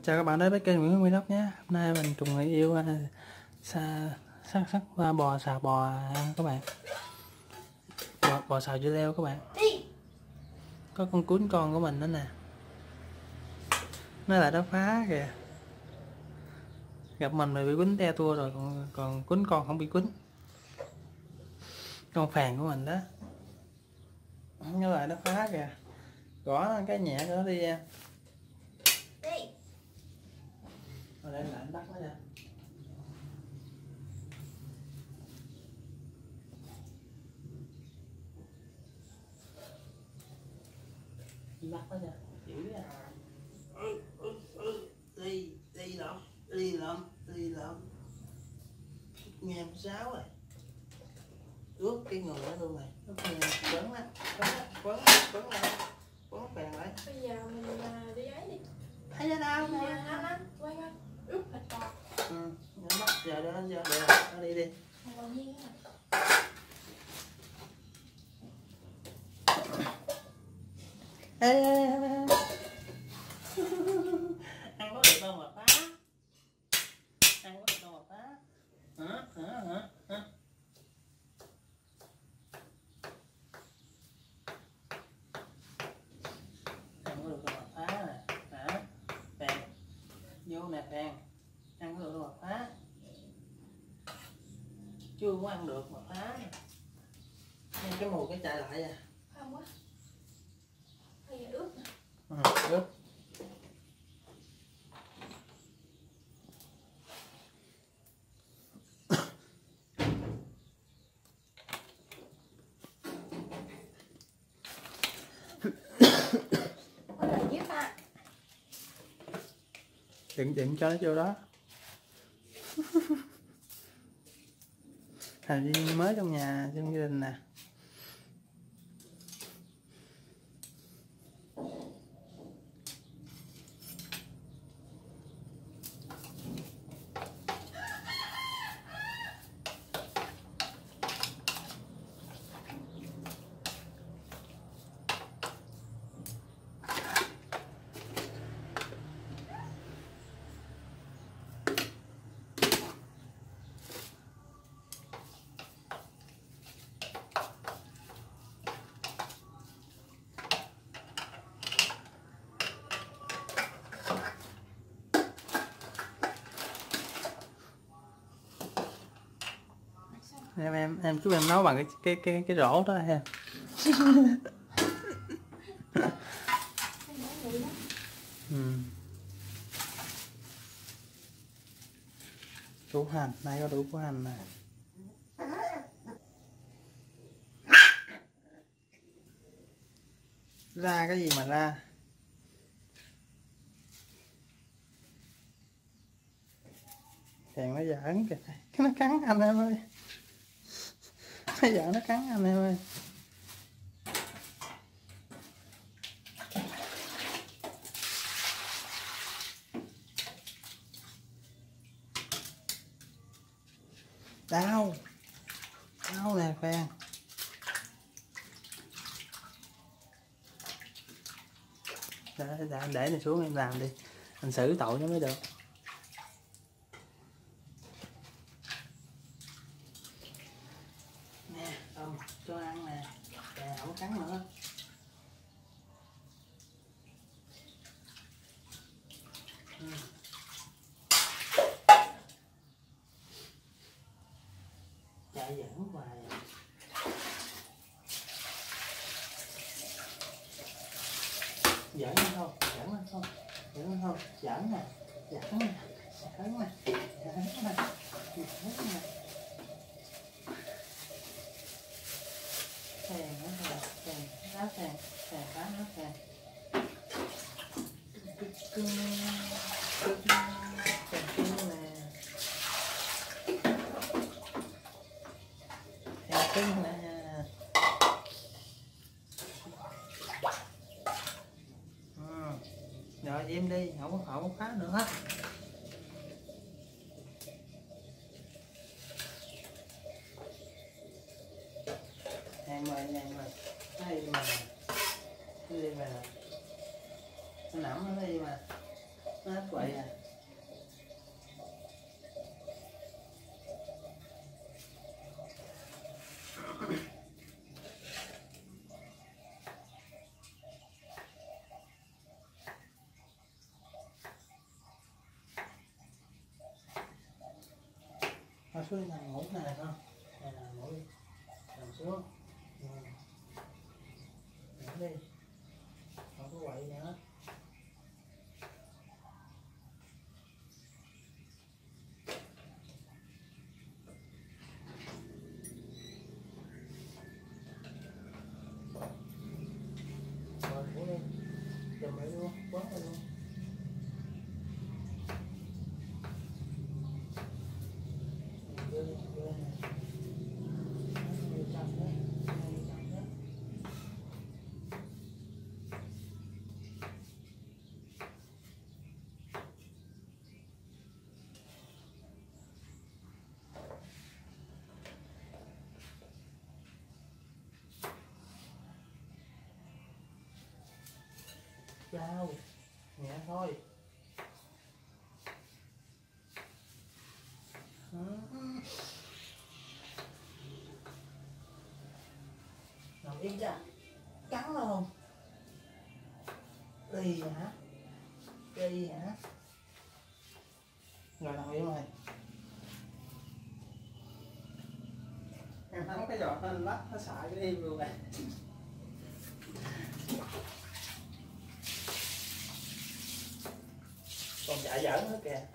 Chào các bạn đến với kênh Nguyễn Huy Vlog nhé. Hôm nay mình cùng người yêu sắc bò xào bò các bạn. Bò xào dưa leo các bạn. Có con cún con của mình đó nè. Nó lại nó phá kìa. Gặp mình bị quýnh te tua rồi, còn cún con không bị quýnh. Con phàn của mình đó. Nó lại nó phá kìa. Gõ cái nhẹ nữa đi em. Ở đây lại bắt nó ra. Bắt nó ra. Chữ ra. Đi lộn. Nghe một sáu rồi. Ướt cái người đó luôn này. Nó quấn á, quấn phèn lại. Bây giờ mình đi ấy đi. Thấy ra đâu nè. Anh quay coi. Ướp thịt bò. Nó bắt giờ đó giờ được, nó đi đi. Còn nhiên á. Ê. Ăn có được đâu mà phá. Ăn có được đâu mà phá. Hả? Ăn có được đâu mà phá nè. Hả? Phèn. Vô nè phèn. Ăn có được đâu mà phá. Chưa có ăn được mà phá nè. Nghe cái mùi cái chạy lại à. Không quá. Bây giờ ướp nè. Ướp. Có đợi dưới ta. Đừng cho nó vô đó. Thành viên mới trong nhà, trong gia đình nè. Em chú em nấu bằng cái rổ đó em. Củ hành, nay có đủ củ hành nè. Ra cái gì mà ra? Thèn nó giỡn kìa. Nó cắn anh em ơi. Nó giỡn nó cắn anh em ơi. Đau nè Phan. Để này xuống em làm đi, anh xử tội nó mới được. Nè tôm cho ăn nè, kìa không cắn nữa. Chạy giỡn hoài à. Giỡn lên không? Giỡn nè. Phèn phá nó phèn. Cưng nè. Rồi im đi, không phá nữa. Em ơi, đây mà nó nằm ở đây mà. Nó hết quậy à. Nó xuống nằm ngủ này không? Này là ngủ đi. Nằm xuống. Ngủ đi. Không có quậy nữa. Rồi ngủ đi. Chùm lại luôn, quấn lại luôn. Đưa đi, đưa này. Đưa trong đó. Đưa trong đó. Chào, nhẹ thôi. Nằm yên chưa? Cắn không? Đi hả? Đi hả? Rồi nằm yên rồi. Em thắng cái giọt lên lắc nó sợ cái im luôn này. Còn dạ giỡn nữa kìa.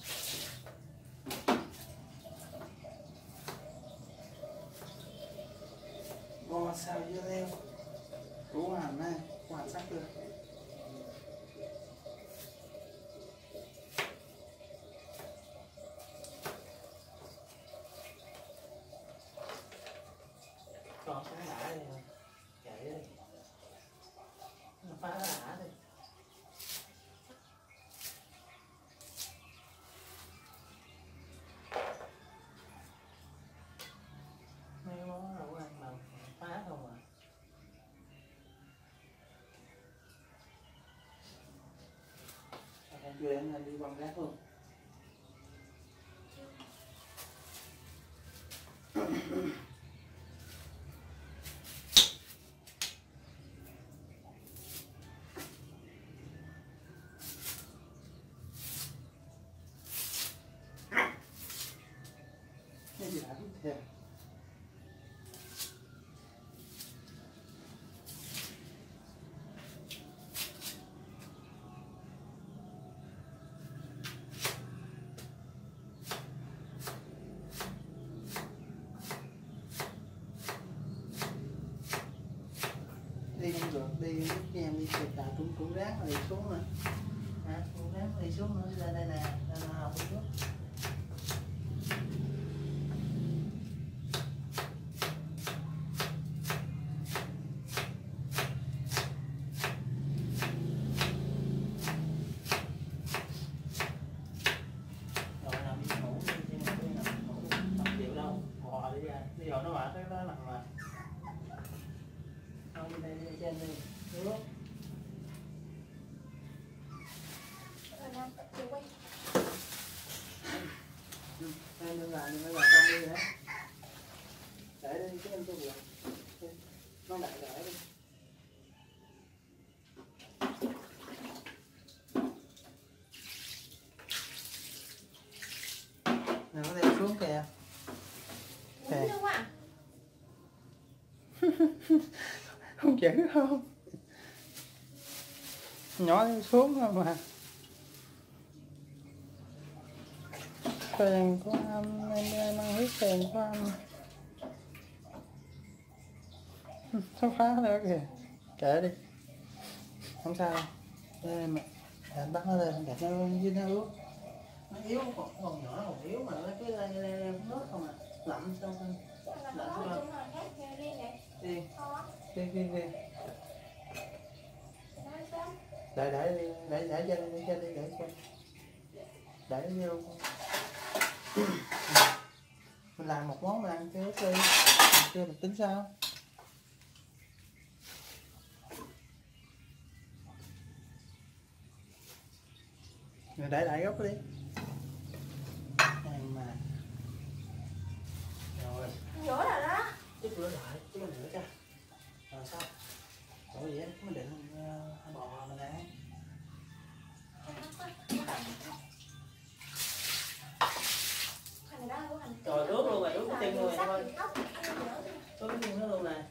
Bò xào dưa leo củ hành này, củ hành sắc chưa? Còn cái lã đi, chạy đi, phá cái lã đi. Mấy món đâu có ăn mà phá không à. Em chưa đến anh đi bằng rác luôn. Cái gì đã biết thêm. Đi không được, đi lúc em đi kịp là cũng ráng mà đi xuống nè. Hả? Cũng ráng mà đi xuống nữa, ra đây nè, ra nào cũng xuống. Rồi nằm đi ngủ đi, chứ mà đi nằm ngủ không chịu đâu, bò đi ra, đi rồi nó mệt cái đó nằm mà. Không đi đây đi trên đi, nước. Em đừng làm con đi hả? Để đi chứ em tôi buồn. Nó lại để đi. Nè nó đem xuống kìa. Kìa. Không chữ không? Nhỏ xuống không mà. Tiền của anh, em ăn hết tiền của anh. Nó phá nữa kìa. Kệ đi. Không sao đâu. Đây em bắt nó lên, gạt nó với nó ướt. Nó yếu, còn nhỏ còn yếu mà nó cứ leo nước không à. Lặm xong thôi. Lặm xong đi. Đi. Để cho đi, để vô. Mình làm một món mình ăn trước đi, chưa mình tính sao. Rồi đẩy gốc đi. Mà rồi rửa rồi đó. chút rửa lại chứ mình rửa cho rồi sao ủa vậy mình định bò mình ăn rồi ướt luôn rồi, ướt cái chân luôn rồi thôi, ướt cái chân nó luôn nè.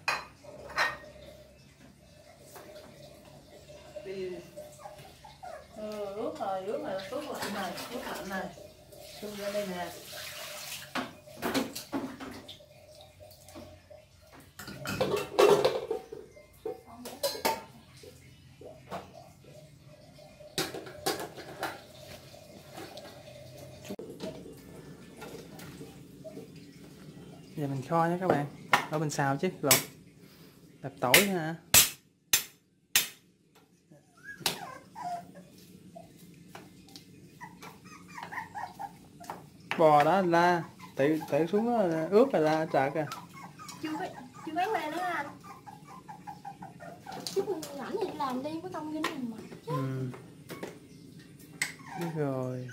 Ướt rồi, ướt lạnh này, ướt lạnh này, xung ra đây nè. Giờ mình kho nhé các bạn, ở bên xào chứ lộn, đập tỏi nha. Bò đó la tự xuống đó, ướt là la trợt à. Chưa bán ra nữa anh. Chứ rảnh thì làm đi với công dính mình mà. Biết rồi.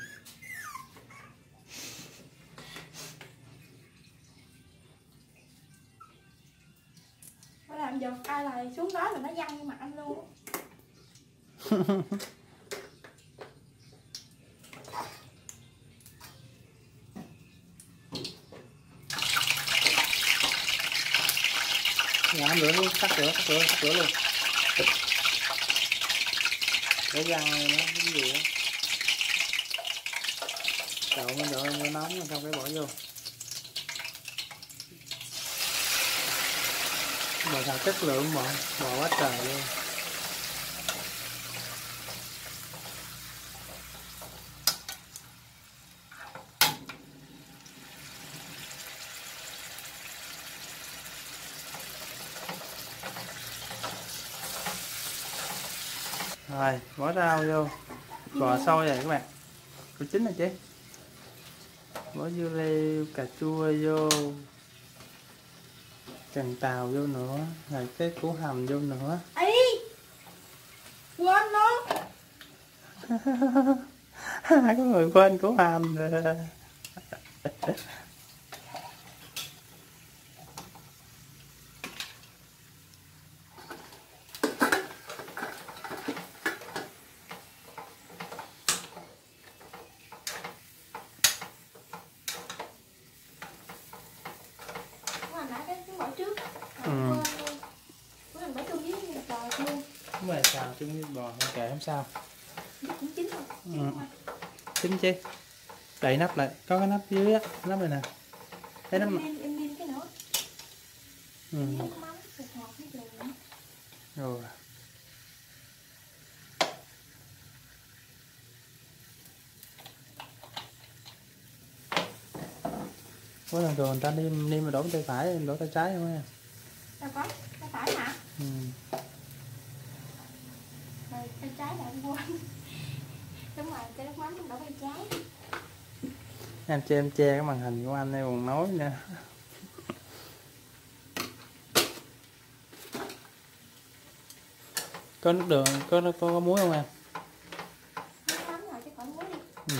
Nó làm giật ai là xuống đó là nó văng vô mặt anh luôn. Làm rửa luôn, tắt rửa luôn. Để răng này nó cái gì á. Đậu nó nóng rồi xong cái bỏ vô. Bò xào chất lượng bò quá trời luôn. Rồi, bỏ rau vô. Bò sôi rồi các bạn. Cũng chín rồi chứ. Bỏ dưa leo, cà chua vô. Cần tàu vô nữa, rồi cái củ hầm vô nữa. Ê! Quên luôn. Có người quên củ hầm rồi. Đúng rồi, xào chung với bò không kệ không sao. Cũng chín rồi. Chín chứ. Đậy nắp lại, có cái nắp dưới á, nắp này nè. Thấy nắp. Em đi cái nữa. Rồi. Có lần thường người ta đi mà đổ tay phải, đổ tay trái không á? Đâu có, tay phải hả? Rồi tay trái là em quên. Đúng rồi, cái nước mắm đổ tay trái. Em che cái màn hình của anh đây còn nói nữa. Có nước đường, có muối không em? Nước mắm rồi chứ còn muối đi.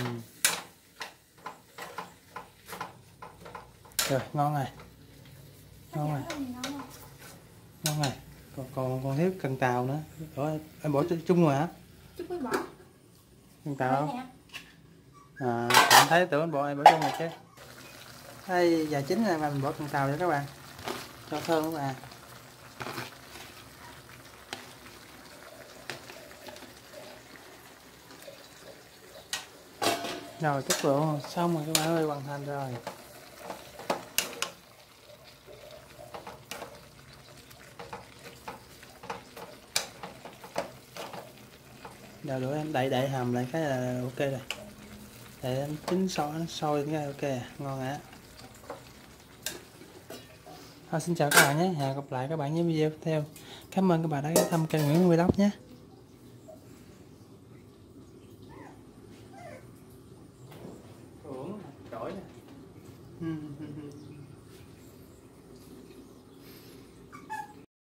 Rồi, ngon này. Ngon này. Ngon này. Còn thiếu cần tàu nữa. Ủa, em bỏ chung rồi hả? Chút mới bỏ. Cần tàu không? Em thấy tưởng anh bỏ em bỏ chung rồi chứ. Đây, giờ chín rồi mà mình bỏ cần tàu cho các bạn. Cho thơm các bạn. Rồi, chất lượng xong rồi các bạn ơi, hoàn thành rồi. Giờ đũa em đậy hầm lại cái là ok rồi. Để em chín sôi cái ok à, ngon ạ. Thôi xin chào các bạn nhé, hẹn gặp lại các bạn với video tiếp theo. Cảm ơn các bạn đã ghé thăm kênh Nguyễn Vlog nhé.